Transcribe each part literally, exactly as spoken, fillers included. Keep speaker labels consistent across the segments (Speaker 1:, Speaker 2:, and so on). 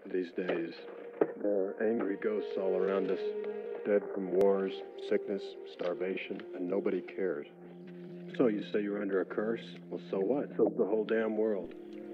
Speaker 1: these days. There are angry ghosts all around us, dead from wars, sickness, starvation, and nobody cares. So you say you're under a curse? Well, so what? So the whole damn world.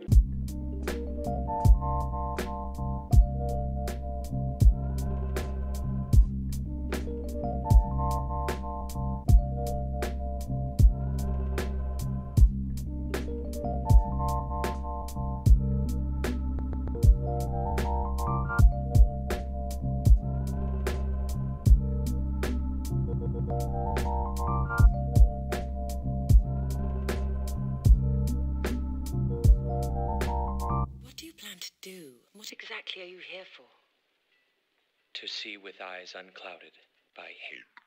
Speaker 2: What do you plan to do? What exactly are you here for?
Speaker 3: To see with eyes unclouded by hate.